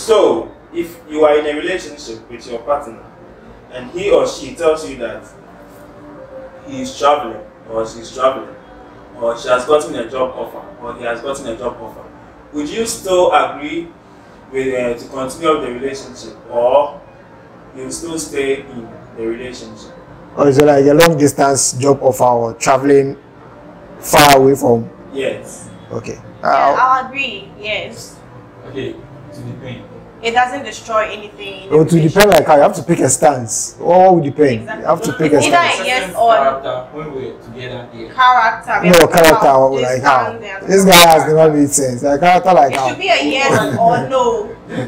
So, if you are in a relationship with your partner and he or she tells you that he is traveling or she's traveling or she has gotten a job offer or he has gotten a job offer, would you still agree with to continue the relationship, or you still stay in the relationship? Or is it like a long distance job offer or traveling far away from? Yes. Okay. Yeah, I'll agree. Yes. Okay. To depend. It doesn't destroy anything. It to depend, like how you have to pick a stance. All will depend. Exactly. You have to pick a Either stance. a yes or character when we're together here. character. No character, like how? This guy has never made sense. Like character, like how? It should be a yes or no.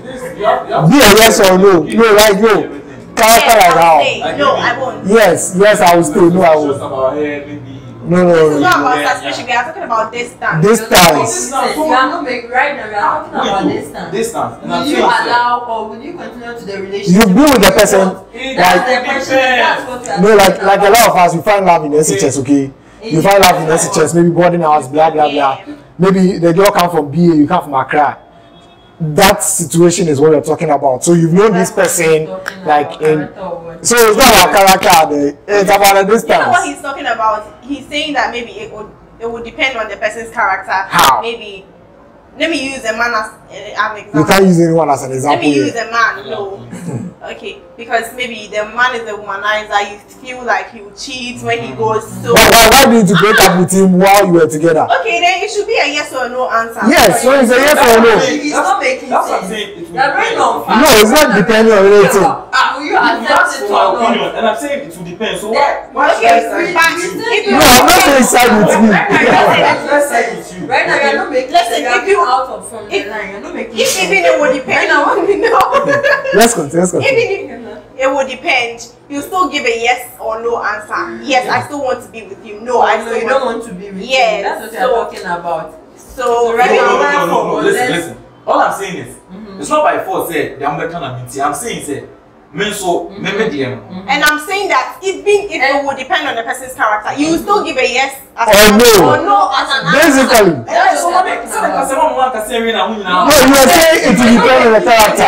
Be a yes or no. No, like no. Character, like how? No, I won't. Yes, I will stay. No, I won't. No. It's not about suspicion. We are talking about distance. Distance. Right now, we are talking about distance. Distance. Will you allow or will you continue to the relationship? You be with the person. That's the question. That's what we are No, like a lot of us, we find love in SHS, okay? You find love in SHS, maybe boarding house, blah, blah, blah. Maybe the girl come from BA, you come from Accra. That situation is what we're talking about. So you've known this person, like in. So it's not about character, it's about the distance. You know what he's talking about? He's saying that maybe it would depend on the person's character. How? Maybe. Let me use a man as an example. You can't use anyone as an example. Let me use a man, no. Okay, because maybe the man is a womanizer, you feel like he will cheat when he goes so. Why did you break up with him while you were together? Okay, then it should be a yes or no answer. Yes, so it's a yes or no. It's not making sense. You're very unfair. No, it's not depending on anything. Will you accept it or not? And I'm saying it will depend. So Yeah. why should Okay, I say? No, I'm not saying side with me. Let's say with you. Right now, you're not making Listen, sense. if you- out of from the line, you're not making If sense. even it would depend, I want to know. Let's continue. Even if it would depend, you still give a yes or no answer. Yes, I still want to be with you. No, I No, still you don't want to be with Yes, him. That's what so- you're talking about. So, right maybe now- No. Listen. All I'm saying is, it's not by force. Say the American amenity. I'm saying say, men so and I'm saying that even if it would depend on the person's character, you will still give a yes as Or no. or no as an answer. Basically. That's what you're talking about. No, you were saying it will depend on the character.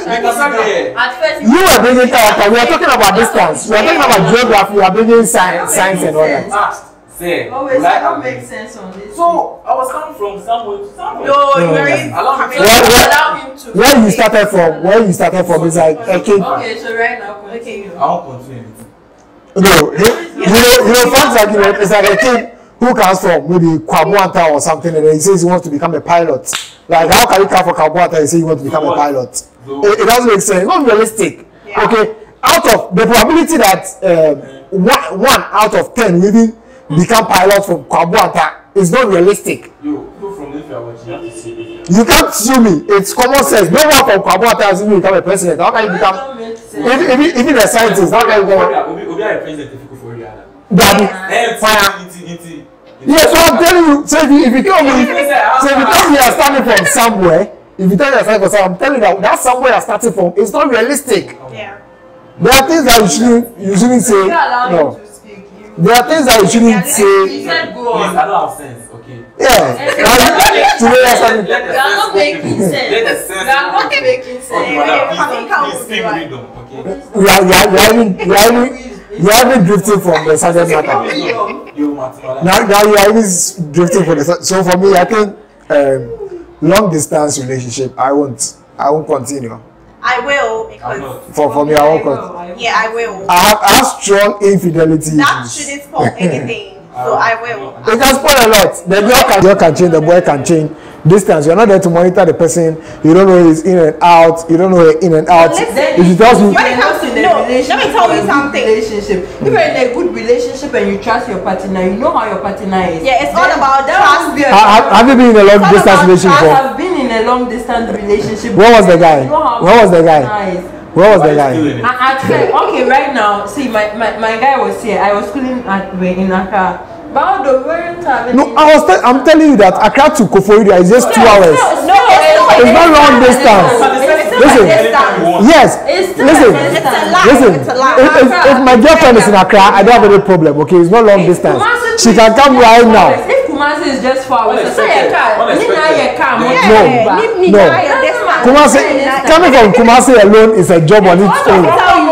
At first, You are bringing character. We are talking about distance. We are talking about geography. We are bringing science and all that. Say, always don't make sense on this. so I was coming from somewhere to somewhere. No, No, you are yes. coming. Allow him to. Where you started from is like a kid. Okay, so right now, continue. I won't continue. No, you know, facts like it's like a kid who comes from maybe Kwabuanta or something, and then he says he wants to become a pilot. Like, how can you come from Kwabuanta and say you want to become a pilot? It doesn't make sense. It's not realistic. Yeah. Okay, out of the probability that one out of 10 will even become pilot from Kwabuanta is not realistic. You from if you are watching, you have to see it. You can't sue me. It's common sense. No one from Kwabuanta has even become a president. How can you become? Don't make sense. Even a scientist, how can you become? Obi are a president if you go for you. Yes, so I'm telling you. So if you tell me, you are starting from somewhere, if you tell me you are starting from somewhere, I'm telling you that somewhere you are starting from is not realistic. Yeah. There are things that you shouldn't say. You allow him No. to speak. There are things that you shouldn't He say. said go Please, on. I don't have sense, okay? Yeah. Today you are starting. You are not making sense. Let the You sense. are not making sense. Okay, madam, please speak freedom, okay? You are even drifting from the subject matter. You, Matthew. Now you are even drifting from the. So for me, I think long distance relationship, I won't continue. I will I'm because not. For me, I won't continue. yeah, I will. I have strong infidelity That issues. shouldn't spoil anything. So I will. It can spoil a lot. The girl can change, the boy can change. Distance, you're not there to monitor the person. You don't know he's in and out. You don't know he's in and out. Listen, If you tell me, when it comes to let me tell you something. Relationship. If you're in a good relationship and you trust your partner, you know how your partner is. Yeah, it's all about that. trust. have you been in a long distance relationship? I have been in a long distance relationship. Where was the guy? You know how Where was the guy? partner is. Where was the Why guy? you still in it? Okay, right now, see, my guy was here. I was schooling in Accra. But we weren't having. No, I'm telling you that Accra to Koforidua is just 2 hours. No, It's not long distance. Listen, yes, listen, if my girlfriend is in Accra, I don't have any problem, okay? It's not long distance. She can come right now. If Kumasi is just 4 hours, so say your car. No. Kumasi, coming from Kumasi alone is a job on its own.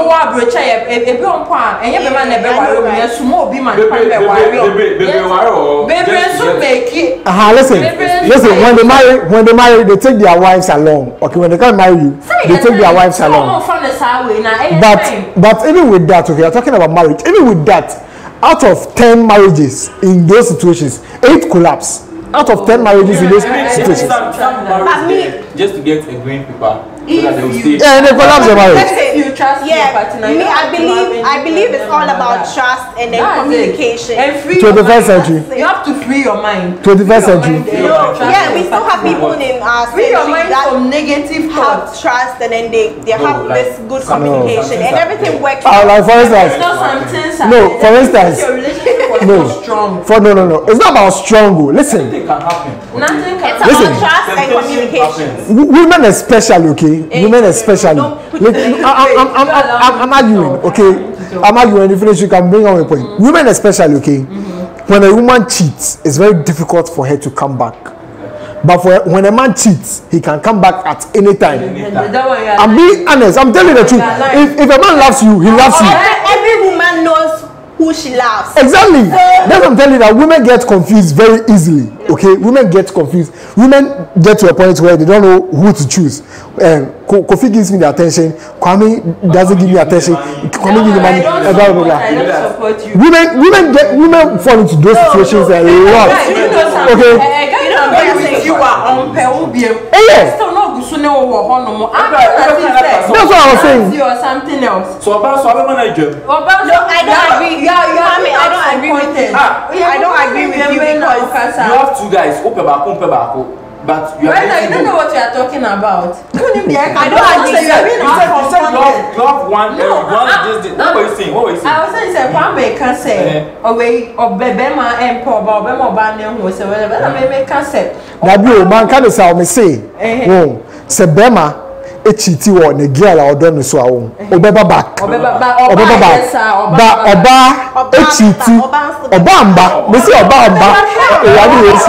Listen. When they marry, they take their wives along. Okay, when they can't marry you, they take their wives along. But even with that, okay, you're talking about marriage. Even with that, out of 10 marriages in those situations, 8 collapse. Out of 10 marriages in those situations. Some marriages just to get a green paper. So that they will stay. Yeah, and they collapse the marriage. If you trust your partner, I believe it's all about trust and then communication. And 21st century. You have to free your mind. 21st century. Yeah, we still have people in our free your mind that from negative have thoughts. trust and then they have this good communication and everything works. Like for instance. No, for instance. Your relationship was not strong. No. It's not about strong. Listen. Anything can happen. Nothing can It's Listen. about trust and communication. Women especially, okay? Women especially. I'm arguing, okay? I'm arguing. If you finish, you can bring on a point. Women especially, okay? When a woman cheats, it's very difficult for her to come back. But when a man cheats, he can come back at any time. I'm being honest. I'm telling you the truth. If a man loves you, he loves you. Every woman knows who she loves. Exactly. That's what I'm telling you, that women get confused very easily. Okay, women get confused. Women get to a point where they don't know who to choose. Kofi gives me the attention. Kwame doesn't give me attention. Kwame gives me money. Blah, blah, blah. Women fall into those situations a lot. Okay. You are on That's what I was saying. Or something else. So about manager. No, I don't agree. I don't agree with you. I don't agree with you because you have 2 guys. But you right now, you don't know what you are talking about. I don't agree. You said you have one. What were you saying? I was saying, say, one maker say, away or Bebema and Poba, Bema Banner, who was a say. Nabu, man, can you say, oh, Sebema. Echiti wo ne girl a odo no so awo obeba back echiti oba mba me say oba mba e ya be esi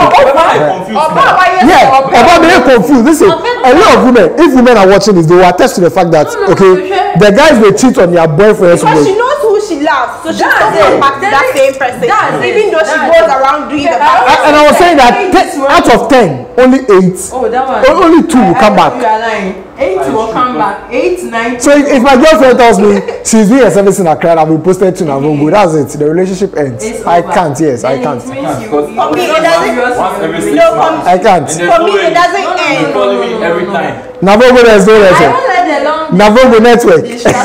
yeah oba be confused. Listen, a lot of women, if women are watching this, they will attest to the fact that okay, the guys they cheat on their boyfriends because she knows who she loves, so she doesn't go back to that same person even though she goes around doing the back. And I was saying that out of 10 only 8 only 2 will come back. 8 will come back. 8, 9. So if my girlfriend tells me she's doing a service in Accra and we posted to Navongo, that's it. The relationship ends. I can't. Yes, I can't. For me, it doesn't. I can't. For me, it doesn't end. Every time. Navongo, there's no network. Navongo network.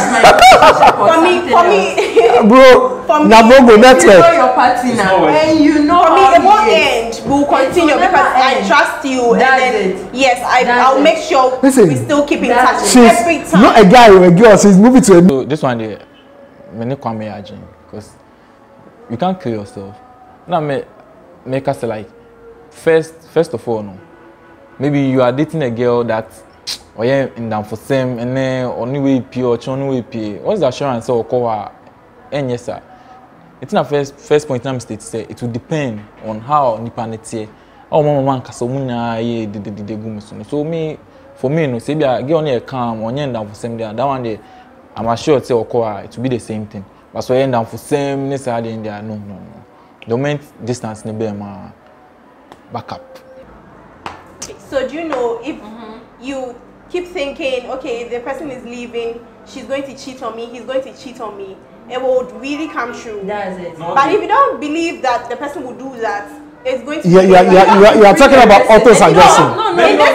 For me, bro. Navongo network. You know your partner, and you know. For me, it won't end. We'll continue because I trust you, and then yes, I'll make sure we still keep in touch every time. Not a guy or a girl. She's moving to a. So this one there, many Kwame Ajin, because you can't kill yourself. Now make us like first of all, no. Maybe you are dating a girl that or yeah in them for same and then only way pay or only way pay. What's the assurance or call her? And yes sir. It's not first point I'm state say it will depend on how nipanete. Oh mama man kasa munya ye de gumiso. So for me no say be a girl on a calm on end down for same there. That one day I'm assured say or it will be the same thing. But so end down for same necessarily in there. No. The moment distance ne be ma backup. So do you know if you keep thinking, okay, the person is leaving, she's going to cheat on me, he's going to cheat on me, it will really come true. That's it. But if you don't believe that the person will do that, it's going to you are talking about auto-suggestion. No, you have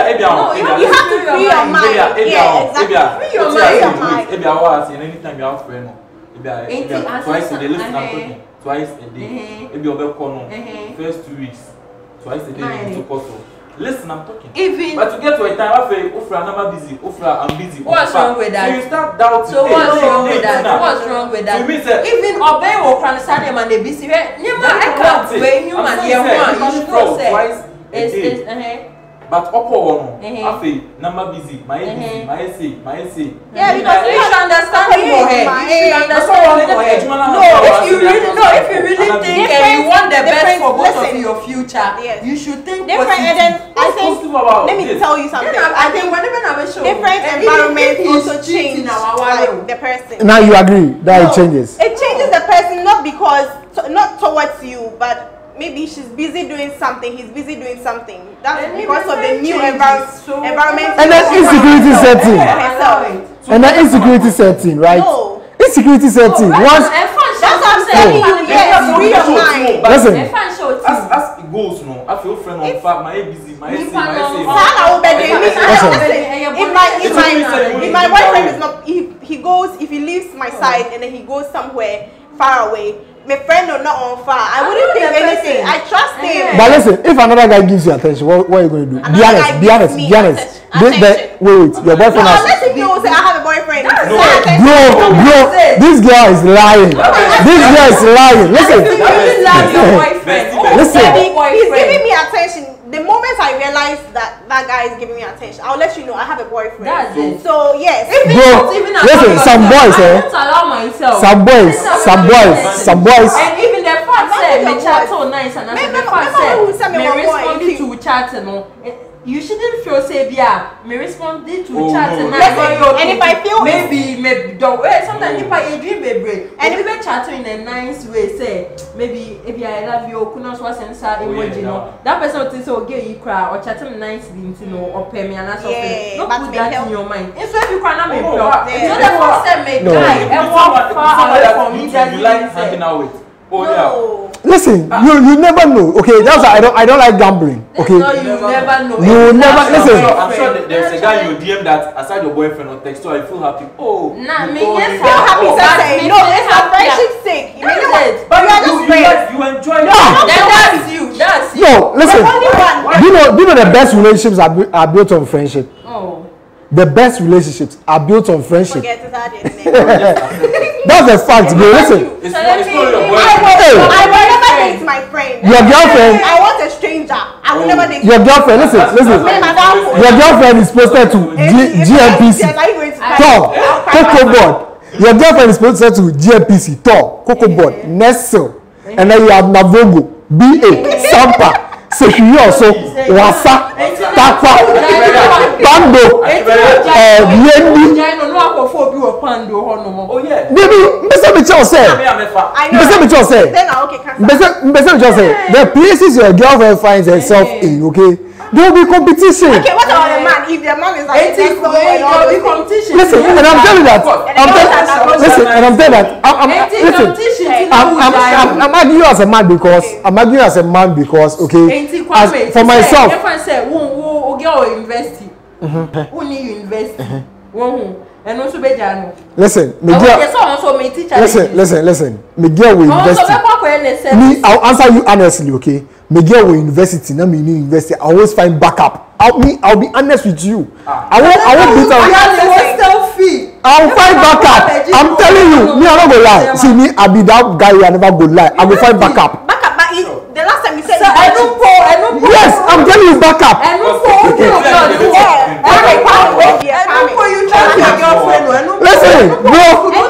to free your mind. Yeah, exactly. Free your mind. Anytime you have friend, twice a day, listen, I'm talking. Twice a day. Maybe you'll be first 2 weeks. Twice a day, to call. Listen, I'm talking. But to get to a time, I'm busy. I'm busy. What's wrong with that? So you start doubting. So what's wrong with that? What's wrong with that? Even obey will understand him and they busy. You can't wait human. You should know say. but upper one, I feel number busy, my busy, my essay. Yeah, because you should understand more. You should understand more. If you really think and you want the best for both of your future, you should think different. And then I think, let me tell you something. I think different environments also change like the person. Now you agree that it changes? It changes the person, not because, not towards you, but maybe she's busy doing something, he's busy doing something. That's because of the new environment. And then insecurity setting. And then insecurity setting, right? No. Insecurity setting. Once. That's what I'm saying. Yes, free your mind. Listen. As it goes, no, I feel friend on fat, my busy, my essay. If my boyfriend is not, if he leaves my side and then he goes somewhere far away, my friend or not on fire, I wouldn't think anything. I trust him. But listen, if another guy gives you attention, what are you going to do? Be honest. Wait, your boyfriend has. Unless if you say I have a boyfriend. Bro, this girl is lying. Listen. He's giving me attention. The moment I realize that guy is giving me attention, I'll let you know I have a boyfriend. That's it. So yes. Bro, listen, some boys, some boys. And even the fact that me chat so nice and the fact that me responded to chat no. You shouldn't feel say me responded to chat and if I feel maybe don't sometimes if I dream baby and if we chat in a nice way say maybe if I love you couldn't was send emoji no that person thinks so get you cry or chat him nicely or pay me and that's something don't put that in your mind so if you cannot make so the first time make guy and walk far away from me that you like hanging out with. Listen, you never know. Okay, that's why I don't like gambling. Okay, no, you never know. You never listen. I'm sure there's a guy you DM that aside your boyfriend or text, so I feel happy. Oh, nah, me yes, feel happy. No, it's for friendship's sake. You know what? But you are just friends. You enjoy. That's you. No, listen. Do you know the best relationships are built on friendship? Oh. The best relationships are built on friendship. Forget it, That's a fact, bro. Listen. It's not your boyfriend. I will never date my friend. Your girlfriend. I want a stranger. I will never date your girlfriend. Listen. Your girlfriend is posted to GMPC. Cocoa board. Your girlfriend is posted to GMPC. Cocoa board. Nestle. And then you have Navogo, BA, Sampa. Security also Wasa, Takwa, Pando, Yendi. Oh yeah. Baby, Mr. Mitchell said. The places your girlfriend finds herself in, okay, there will be competition. Okay, what about the man? If the man is like there will be competition. Listen, and I'm telling you that. I'm arguing as a man because okay, for myself. Listen, listen. Miguel will university. I'll answer you honestly, okay? Miguel will university. Now me university. I always find backup. I'll be honest with you. I won't beat up. I'll find backup. I'm telling you, me I don't go lie. See me, I be that guy who I never go lie. I will find backup. Backup, but the last time you said yes, I'm telling you backup. Listen, bro.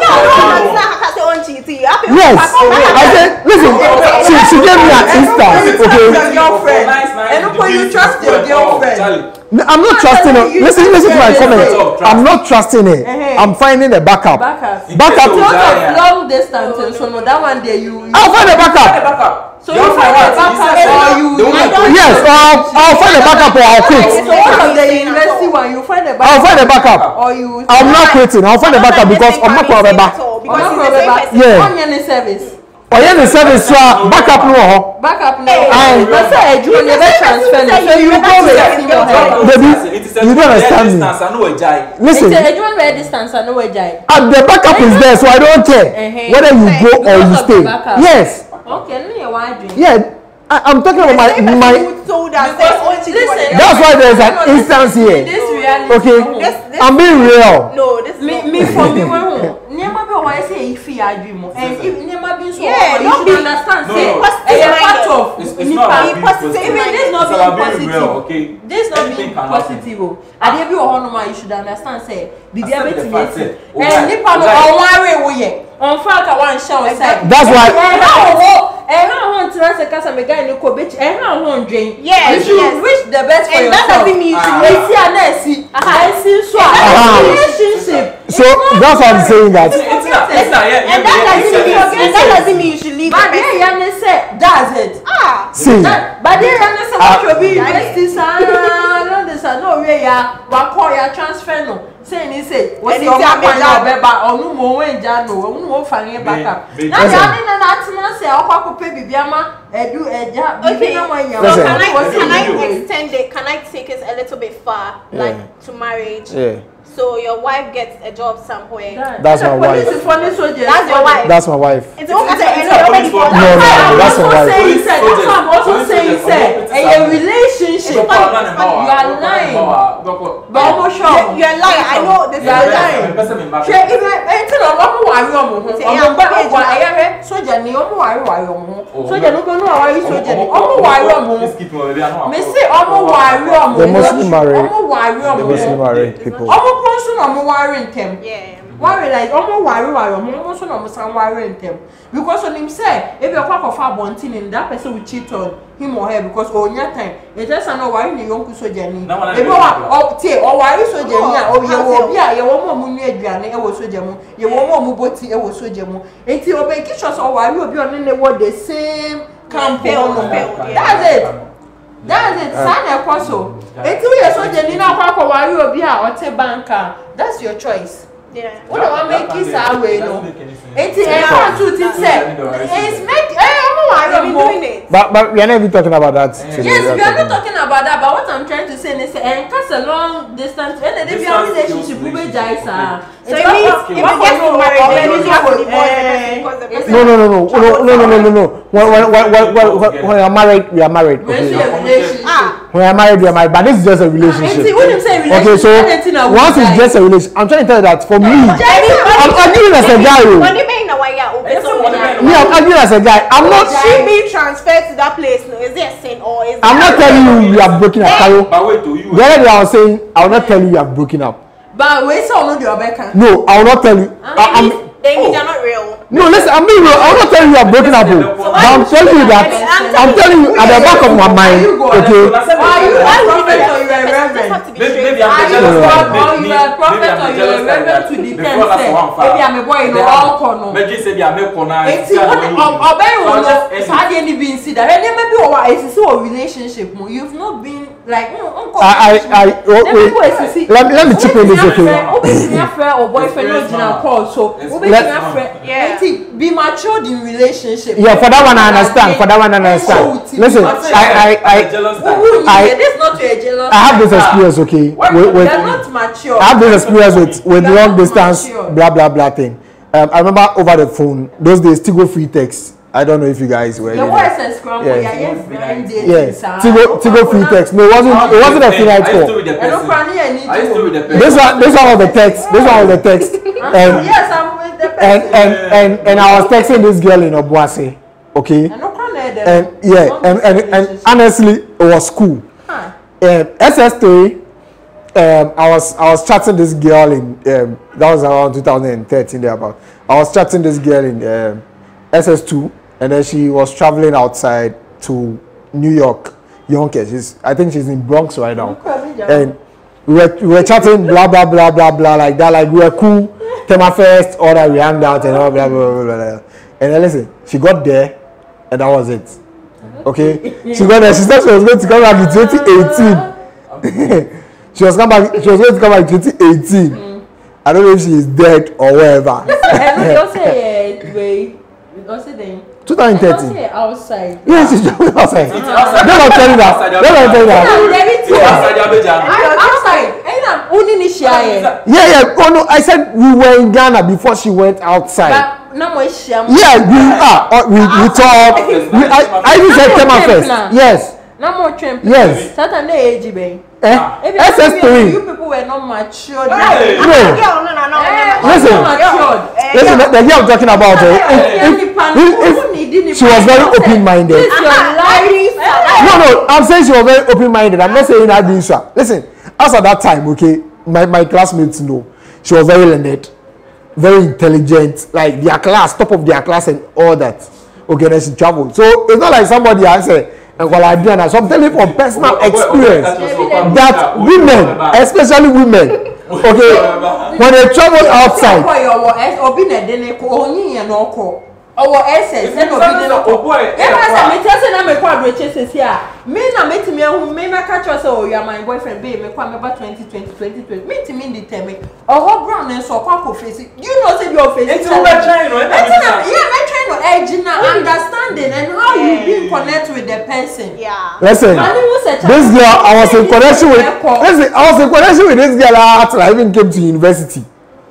Yes, I said, listen, she gave me an instance, okay? You trust your girlfriend. I'm not trusting her. Listen to my comment. I'm not trusting her. I'm finding a backup. Long distance, so no, that one day I'll find a backup. So you find a backup or you? Yes, I'll find a backup or I'll quit. So one of the university one, you find a backup. I'll find a backup. Or you? I'm not quitting. I'll find a backup because I'm not going to back. Yeah. On your service. Oh yeah, the service backup no. Backup no. I say you never transfer. So you go with baby, you don't understand me. Listen. It's a distance. I know where jai. The backup is there, so I don't care whether you go or you stay. Yes. Okay, why do? Yeah. I'm talking about my. Listen, that's why there's an instance here. Okay, I'm being real. No, this me for me. Never be say if you are dream and if never be so you understand say a part of It's not about being positive. positive. Even this It's not about being being positive. real, okay? This not Anything being can happen. positive. And if you are you should understand say the Accept the diabetes fact, is say, and nipa no on worry we ye. On fact I want show say. That's why. How trust a casa me guy no ko be how won drain. Yes, You yes. should wish the best for And yourself. that doesn't mean you should See and see. I see so relationship. So that's what I'm saying that. And that doesn't mean you should leave the But person. yeah, you say that's it. See, But then you say what you be this no this no way ya wa call ya transfer no. Say ni say what And you it's want a to be ba onu mo wen ja no onu mo fa yen back up. Na ya ni na atena say akwa pay bibia ma edu eja Okay. bibia ma yan. Listen. Can I extend it? Can I take it a little bit far, like to marriage? yeah, So your wife gets a job somewhere. That's my wife. Police is funny soldier. That's your wife. that's my wife. It's okay. No, that's my wife. I'm also saying say a relationship. You are lying. But almost sure. You're lying. I know this is You are lying. lying. Ṣé ibi ẹ̀ntì náà ọmọ wàrí ọmọ hó ọmọ bá ọgbà ẹ̀yà rẹ̀ sójà ni ọmọ wàrí ọmọ hó sójà ní gbọ́nú àwárí sójà ni ọmọ wàrí ọmọ hó mi sí ọmọ wàrí ọmọ hó The Muslim marry. ọmọ wàrí ọmọ The Muslim hó marry people. ọmọ kúrò sún ọmọ wàrí ntẹ̀m Yeah. wàrí like ọmọ wàrí ọmọ sún ọmọ san wàrí ntẹ̀m because on him say ebi ọkọ akọfọ abọntin ni that person will cheat on him or her because onya time e just say no wàrí ni yonku sójà ni ebi wa tie o wàrí sójà ni a o ye wo bi a ye wo mo mu nu aduane e wo sójà mu ye wo mo mu boti e wo sójà mu enti o be kisho so wàrí obi on ne wo the same camp on that's it sa na ekọ so enti wo ye sójà ni na akọ wàrí obi a o te banka that's your choice. Yeah. What do I make it away no? It's a two things say. It's make They've been doing it. But we are not even talking about that today. yes, we are not talking about that, but what I'm trying to say is cause a long distance when they be a relationship we be jaisa. So it means if you get to marry, then you have to divorce the person because the person. No. When we are married, we are married. When Okay. she a relationship. When we are married, we are married. But this is just a relationship. When you say Okay, so relationship, once it's just a relationship, I'm trying to tell you that for me, I'm arguing as a guy. When you make a wire, Me, I'm arguing as a guy. I'm not. she being transferred to that place. No, is it a sin or is it? I'm not telling you we have broken up, Carol. But wait, do you? The other day I was saying I will not tell you we have broken up. but we saw no the Obeka. No, I will not tell you. They mean they're not real. No, listen, I'm being real. I will not tell you we have broken up. But I'm telling you that. I'm telling you at the back of my mind. Okay. Are you a prophet or you a reverend? Maybe Are you I'm a prophet or you a reverend to depend say maybe I'm a boy in the all corner. Maybe say I'm a corner. Eti ọbẹ̀ wo no sáadé ni bí n si da ẹni maybe ọwọ́ èsìsì wọ relationship mu you've not been like Let me chip in this, okay? obìnrin afẹ́ or boyfriend no gyina call so obìnrin afẹ́ eti be matured in relationship. Yeah, for that one I understand. For that one I understand. Listen, this not a jealous. I have this experience, okay? They're not mature. I have this experience with They're long not distance, mature. blah blah blah thing. I remember over the phone those days, Tigo free text. I don't know if you guys were. The voice is scrambled. Yeah. Yeah. Tigo free text. No, it wasn't a free night call. This one was the text. This one was the text. Yes, I'm with the person. And I was texting this girl in Obuasi, okay? And honestly, it was cool. SS3. I was chatting this girl in that was around 2013 thereabout. I was chatting this girl in SS2, and then she was traveling outside to New York, Yonkers. I think she's in Bronx right now. And we were chatting blah blah blah blah blah like that. Like we were cool. Tema first, all that we hang out and all blah blah blah blah. And then listen, she got there, and that was it. Okay, she got there. She said she was going to come back in 2018. She was going to come back in 2018. I don't know if she is dead or wherever. 2013. Outside. Yes, she's jumping outside. Don't tell you that. Outside. Yeah. Oh no, I said we were in Ghana before she went outside. Yeah, we talked. I even said Tema first. Yes. Yes. SS3. You people were not mature. Listen, the girl I'm talking about. she was very open-minded. No, I'm saying she was very open-minded. I'm not saying that being sure. Listen, as at that time, okay, my classmates know she was very learned, very intelligent, like their class, top of their class and all that. Okay, then she traveled. So it's not like somebody answered. So I'm telling you from personal experience that women, especially women, okay, when they travel outside. Our essence, and me na me to me who me catch us. Oh, you are my boyfriend, babe. Me come about 2020. Me to me determine. Oh, brown and so quack face. You know, say your face. It's all trying, we're trying to edge understanding and how you be connect with the person. Yeah. Listen, this girl, I was in connection with. Listen, I was in connection with this girl after I even came to university.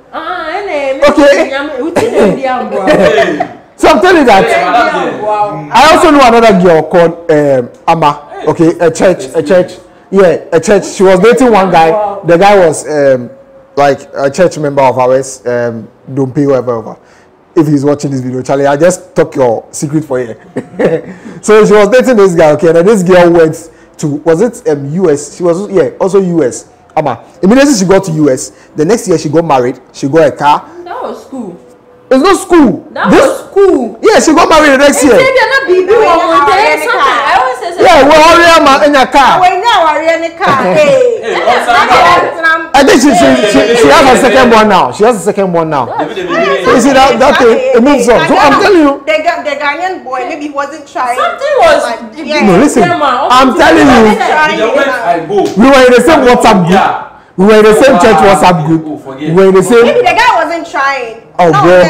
Okay. So I'm telling you that I also know another girl called Amma. Okay, a church. Yeah, a church. She was dating one guy. The guy was like a church member of ours. Don't pay whatever. If he's watching this video, Charlie, I just took your secret for you. So she was dating this guy. Okay, and this girl went to US. She was also US. Amma. Immediately she got to US. The next year she got married. She got a car. That was cool. It's not school. That was cool. Yeah, she got married the next year. I always say yeah, we're already in a car. We're now in a car. I think she has a second one now. She has a second one now. So you see that thing, it moves on. So I'm telling you. The Ghanaian boy maybe he wasn't trying. Something was. No, listen. I'm telling you. We were in the same WhatsApp group. We were in the same church WhatsApp group. We were in the same. Maybe the guy wasn't trying. Oh, bro.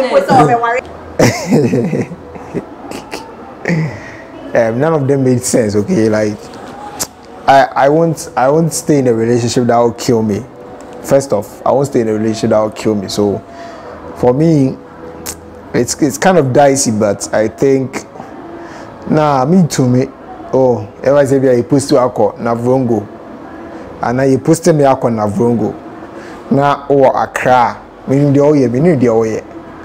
None of them made sense. Okay, like I won't stay in a relationship that will kill me. First off, I won't stay in a relationship that will kill me. So for me, it's kind of dicey, but I think me too. Oh, ever say you post to alcohol na vrongo. And now you posted me up on Navrongo. Now, Accra, meaning the oye,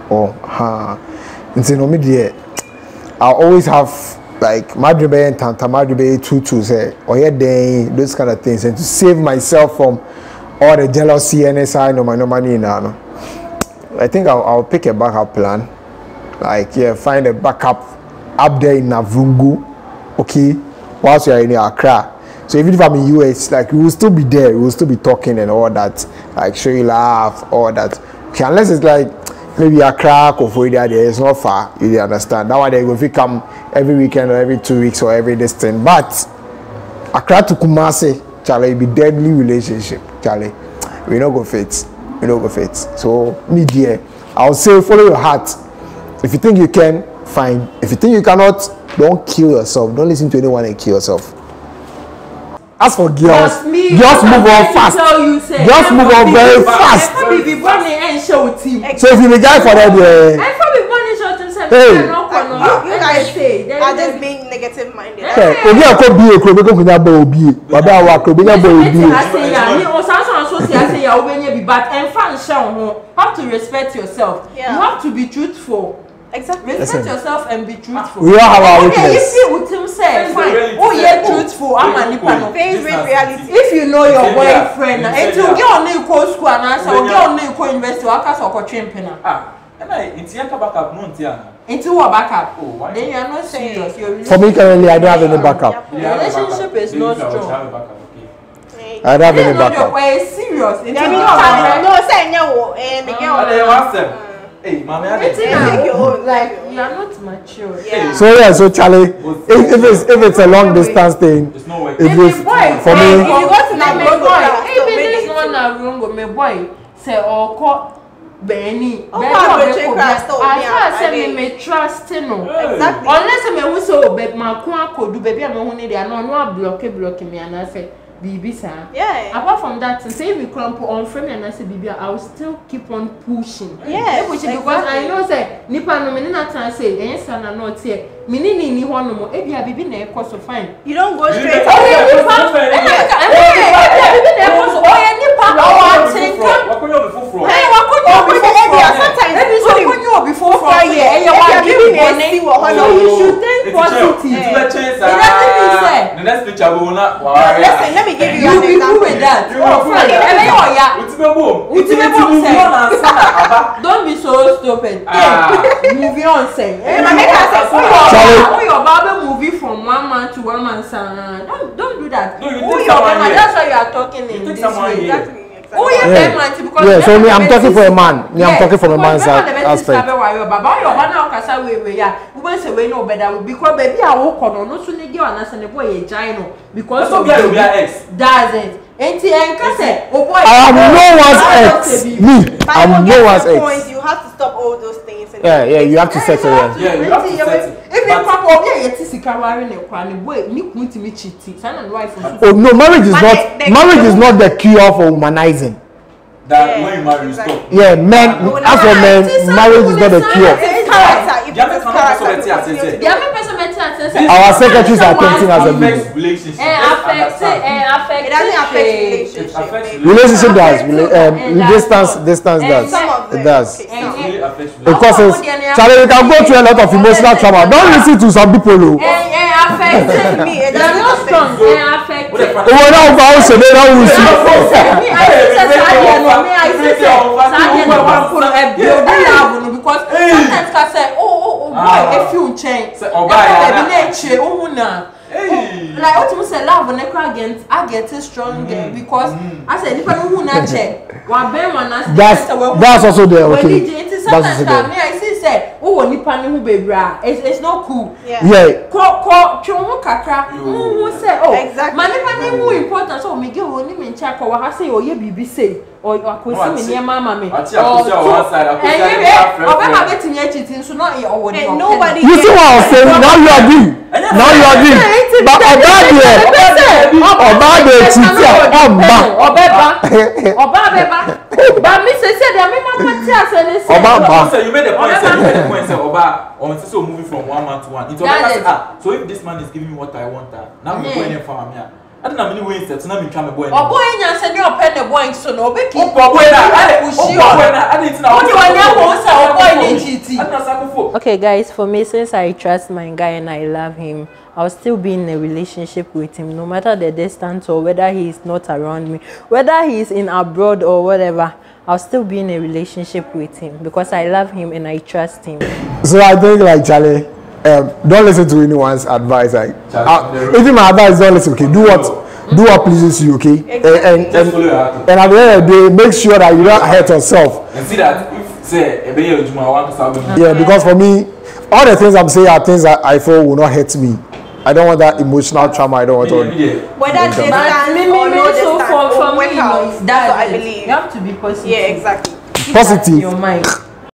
and no media. I always have like Madribe and Tanta Madribe 2 say, or those kind of things, and to save myself from all the jealousy and no money now. I think I'll pick a backup plan. Like, find a backup up there in Navrongo, okay, whilst you're in Accra. So even if I'm in US, like we will still be there, we will still be talking and all that, like show you laugh, all that. Okay, unless it's like maybe a crack or for there, it's not far, you understand. That one they will come every weekend or every 2 weeks or every distance. But Accra to Kumasi, Charlie, be deadly relationship, Charlie. We don't go fit. So me dear, I'll say follow your heart. If you think you can, fine. If you think you cannot, don't kill yourself. Don't listen to anyone and kill yourself. As for girls, just move on fast. Just move on very fast. So if you be guy for that, you guys are just being negative minded. Have to respect yourself. You have to be truthful. Exactly. Respect yourself and be truthful. We all have our weakness. If you would say, fine. Oh, yeah, truthful. I'm a nipa. Face with reality. If you know your boyfriend, and to get on the course school and answer, or get on the co university, or cast or champion. Into backup, no, into a backup. Then you are not serious. For me, currently, I don't have any backup. The relationship is not strong. I don't have any backup. We're serious. No, say no, and the girl. Hey, mommy, like you are not mature. Yeah. So Charlie, if it's a long distance thing, for me, if you go to my boy, say Benny. I say me trust no. Exactly. Unless me who so be my ko do baby am who need dey no block me and I say Bibi sir. Yeah. Apart from that, say we crumple on frame and I say Bibi, I will still keep on pushing. Yeah. Pushing because I know say nipa no me na tan say yes na not here. Me ni ho no mo. Ebia Bibi na e course fine. You don't go straight. Bibi na e course. Oh yeah, nipa. Oh, think. Sometimes before 4 years. You are giving me Listen, let me give you an You example. with that. Don't be so stupid. Movie on say. Oh, your Bible movie from 1 month to 1 month. Don't do that. No, you Oh, take your someone man, here. that's why you are talking in this way. Exactly. Oh, yeah, Yeah. because Yeah, so me, I'm talking for a man. Me, I'm Yeah, talking from a because man's remember the best aspect. is your Baba, your banana kasa we yeah. We say we no better because baby I walk on no so need you and the boy a gino because So get your ex. does it. Enti enka say oh boy. I am no one's ex. Me, But I'm no one's point, ex. you have to stop all those things. And Yeah, you have to settle it. Yeah, you have to settle. If you papa obi e yeti sika wari ne kwa ne boy ni kuntimi chiti. Sana no wife. Oh no, marriage is not the cure for humanizing. That when you marry, you stop. Yeah, men. As for men, marriage is not the cure. Our secretaries are tempting us a bit. Relationship. It doesn't affect relationship. Relationship does. Distance does. Some of them. It does. Okay, some. It causes. Charlie, you can go through a lot of emotional trauma. Don't listen to some people who. Affect me. It does not strong. Affect. Oh, now I say they don't will see. Because sometimes I say, oh boy, if you change, like what you say, love when I get it stronger because I said if I don't check, one bear one That's also there. Okay. That's also there. I see say, oh, nipa ni hu bebra. It's not cool. Yeah. Chomo kakra. Who say, oh, Exactly. man, nipa ni hu important. So me get woni me ncha ko wa say, oh, ye bibi say. Or akosi me near mama me. One side. And nobody. You see what I was saying? Now you agree. Now you agree. But about the But me say that me mama tia say You made the point. You made the point. Say Oba, on so moving from 1 month to 1. It's Oba. So if this man is giving me what I want, now I'm going in for me. I don't know many ways that now me try me boy. Oh boy, you say you pen the boy so no be keep. Okay guys, for me since I trust my guy and I love him, I'll still be in a relationship with him no matter the distance or whether he is not around me, whether he is in abroad or whatever. I'll still be in a relationship with him because I love him and I trust him. So I think like Charlie, don't listen to anyone's advice. Like, even my advice, don't listen. Okay, do what pleases you. Okay, and at the end of the day, make sure that you don't hurt yourself. And see that if say Yeah, because for me, all the things I'm saying are things that I feel will not hurt me. I don't want that emotional trauma. I don't want to. Whether distance or no distance, or work out. That's what I believe. You have to be positive. Yeah, exactly. Positive. Your mind.